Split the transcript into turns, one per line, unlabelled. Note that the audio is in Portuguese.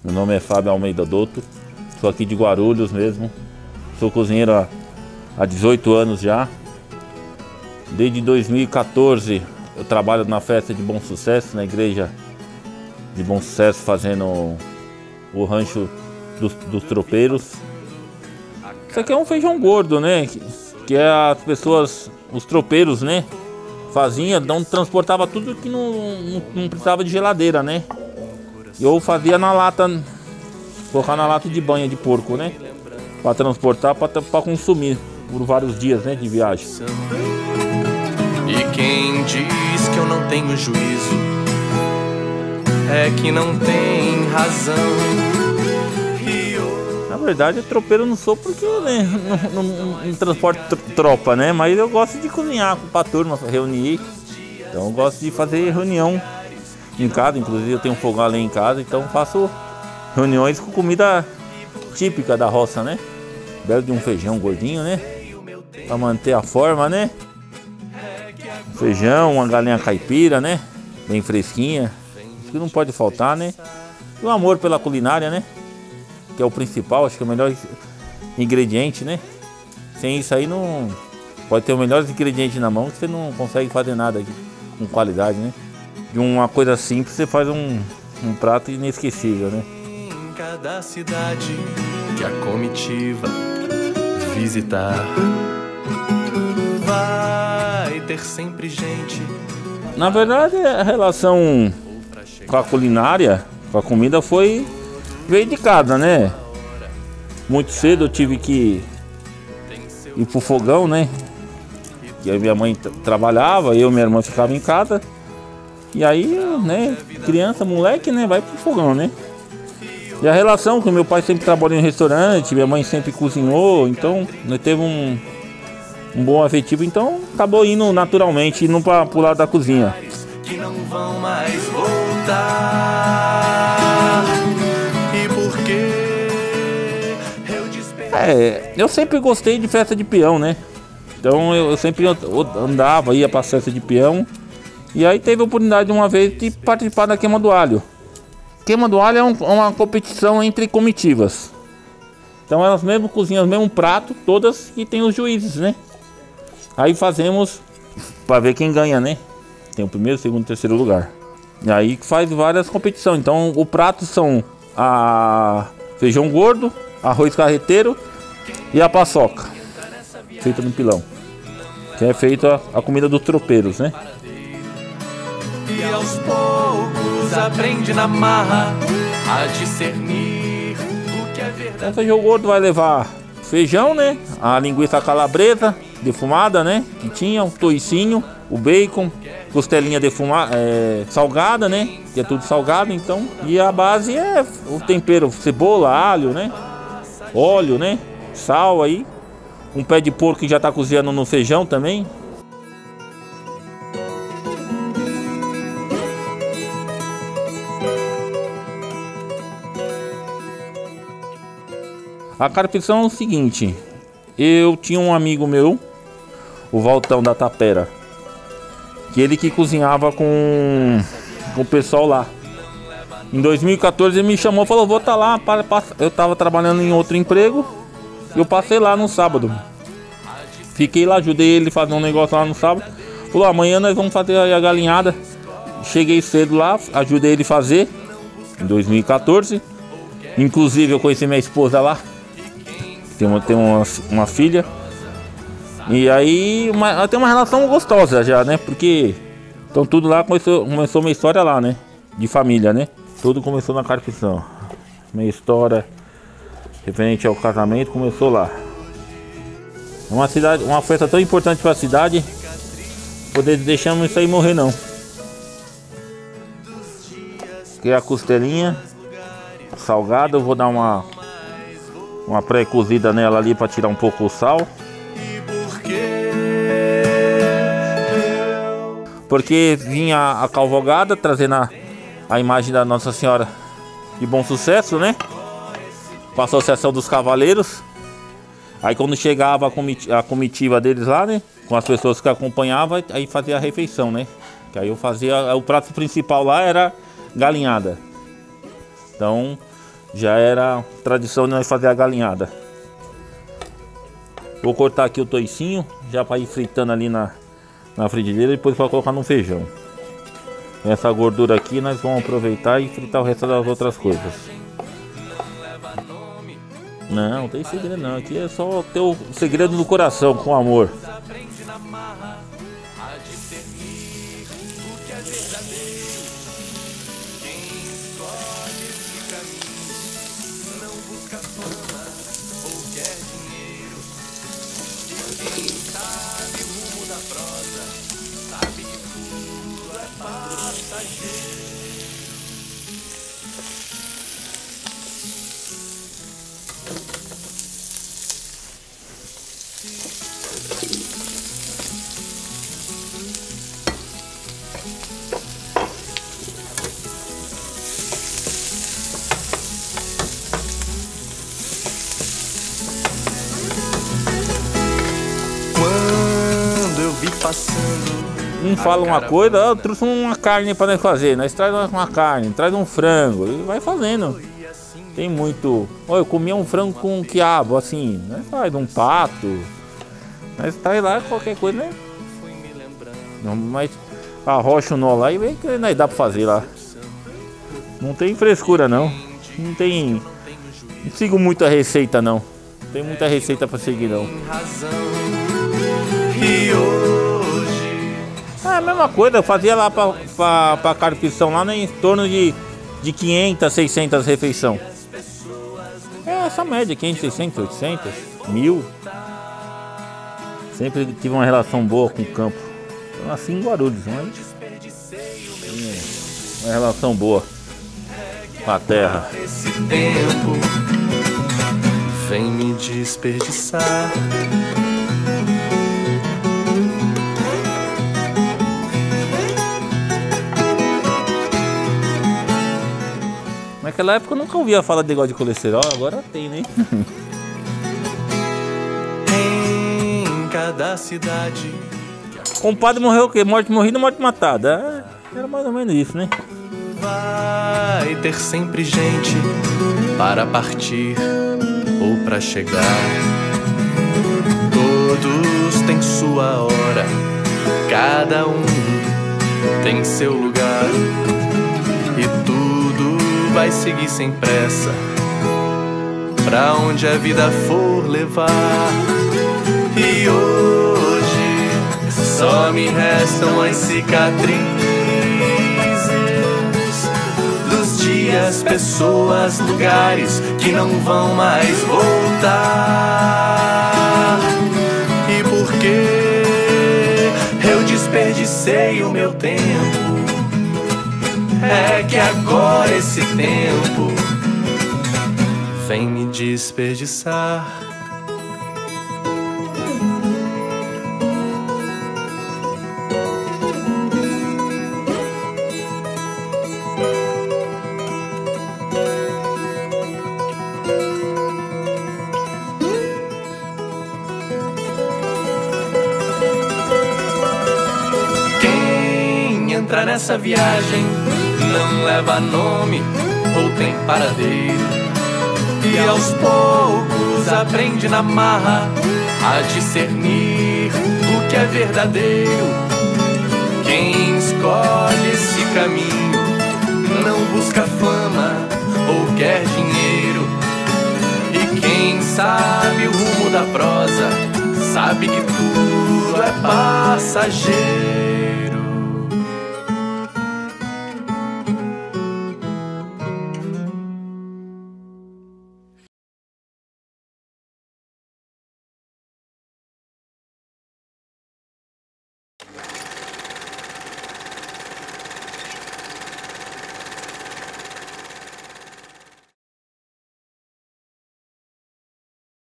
Meu nome é Fábio Almeida Dotto, sou aqui de Guarulhos mesmo. Sou cozinheiro há 18 anos já. Desde 2014 eu trabalho na festa de Bom Sucesso, na igreja de Bom Sucesso, fazendo o rancho dos tropeiros. Isso aqui é um feijão gordo, né? Que é as pessoas, os tropeiros, né? Faziam, então transportava tudo que não precisava de geladeira, né? Eu fazia na lata, colocar na lata de banha de porco, né? Para transportar, para consumir por vários dias, né? De viagem.
E quem diz que eu não tenho juízo é que não tem razão.
Na verdade, tropeiro não sou porque, né, não transporto tropa, né? Mas eu gosto de cozinhar com a turma, reunir. Então eu gosto de fazer reunião em casa, inclusive eu tenho um fogão ali em casa, então faço reuniões com comida típica da roça, né? Belo de um feijão gordinho, né? Pra manter a forma, né? Feijão, uma galinha caipira, né? Bem fresquinha. Isso que não pode faltar, né? E o amor pela culinária, né? Que é o principal, acho que é o melhor ingrediente, né? Sem isso aí não... Pode ter os melhores ingredientes na mão que você não consegue fazer nada aqui, com qualidade, né? De uma coisa simples você faz um prato inesquecível, né?
Em cada cidade que a comitiva visitar, vai ter sempre gente.
Na verdade, a relação com a culinária, com a comida, veio de casa, né? Muito cedo eu tive que ir pro fogão, né? E aí minha mãe trabalhava, eu e minha irmã ficava em casa. E aí, né, criança, moleque, né, vai pro fogão, né? E a relação que meu pai sempre trabalhou em restaurante, minha mãe sempre cozinhou, então nós teve um bom afetivo, então acabou indo naturalmente, indo pro lado da cozinha.
Que não vão mais voltar. E por que
eu sempre gostei de festa de peão, né? Então eu sempre andava, ia pra festa de peão. E aí teve a oportunidade uma vez de participar da queima do alho. Queima do alho é uma competição entre comitivas. Então elas mesmo cozinham o mesmo prato, todas, e tem os juízes, né? Aí fazemos para ver quem ganha, né? Tem o primeiro, segundo, terceiro lugar. E aí faz várias competições. Então o prato são feijão gordo, arroz carreteiro e a paçoca, feita no pilão. Que é feita a comida dos tropeiros, né?
E aos poucos aprende na marra a discernir o que é verdade.
Então, feijão gordo vai levar feijão, né? A linguiça calabresa defumada, né? Que tinha um toicinho, o bacon, costelinha defumada, salgada, né? Que é tudo salgado, então. E a base é o tempero, cebola, alho, né? Óleo, né? Sal aí. Um pé de porco que já tá cozinhando no feijão também. A carpição é o seguinte, eu tinha um amigo meu, o Valtão da Tapera, que ele que cozinhava com o pessoal lá. Em 2014 ele me chamou e falou, vou estar lá, eu estava trabalhando em outro emprego, eu passei lá no sábado. Fiquei lá, ajudei ele a fazer um negócio lá no sábado. Falou, amanhã nós vamos fazer a galinhada. Cheguei cedo lá, ajudei ele a fazer, em 2014. Inclusive eu conheci minha esposa lá. Tem uma filha. E aí tem uma relação gostosa já, né? Porque então tudo lá começou uma história lá, né? De família, né? Tudo começou na carpição. Minha história referente ao casamento começou lá. É uma festa tão importante para a cidade. Poder deixamos isso aí morrer não. Aqui é a costelinha salgada, eu vou dar uma pré-cozida nela ali para tirar um pouco o sal. Porque vinha a cavalgada trazendo a imagem da Nossa Senhora de Bom Sucesso, né? Com a Associação dos Cavaleiros. Aí quando chegava a comitiva deles lá, né? Com as pessoas que acompanhavam, aí fazia a refeição, né? Que aí eu fazia, o prato principal lá era galinhada. Então Já era tradição de nós fazer a galinhada. Vou cortar aqui o toicinho, já para ir fritando ali na frigideira e depois para colocar no feijão. Essa gordura aqui nós vamos aproveitar e fritar o resto das outras coisas. Não tem segredo não, aqui é só ter o segredo do coração, com amor. Um fala uma coisa, eu trouxe uma carne para nós fazer, nós traz uma carne, traz um frango e vai fazendo. Tem muito. Olha, eu comia um frango com quiabo, assim, nós faz um pato, nós traz lá qualquer coisa, né? Mas arrocha o nó lá e vem que nós dá para fazer lá. Não tem frescura não. Não sigo muito a receita não. Não tem muita receita para seguir não. É a mesma coisa, eu fazia lá pra Carpição lá em torno de 500, 600 refeições. É essa média, 500, 600, 800, 1000. Sempre tive uma relação boa com o campo. Eu nasci em Guarulhos, mas uma relação boa com a terra.
Esse tempo vem me desperdiçar.
Naquela época eu nunca ouvia falar de negócio de colesterol, agora tem, né?
Em cada cidade.
Compadre morreu o quê? Morte morrida, morte matada. Era mais ou menos isso, né?
Vai ter sempre gente para partir ou para chegar. Todos têm sua hora, cada um tem seu lugar. E tudo vai seguir sem pressa pra onde a vida for levar. E hoje só me restam as cicatrizes dos dias, pessoas, lugares que não vão mais voltar. E porque eu desperdicei o meu tempo, é que agora esse tempo vem me desperdiçar. Quem entra nessa viagem não leva nome ou tem paradeiro, e aos poucos aprende na marra a discernir o que é verdadeiro. Quem escolhe esse caminho não busca fama ou quer dinheiro, e quem sabe o rumo da prosa sabe que tudo é passageiro.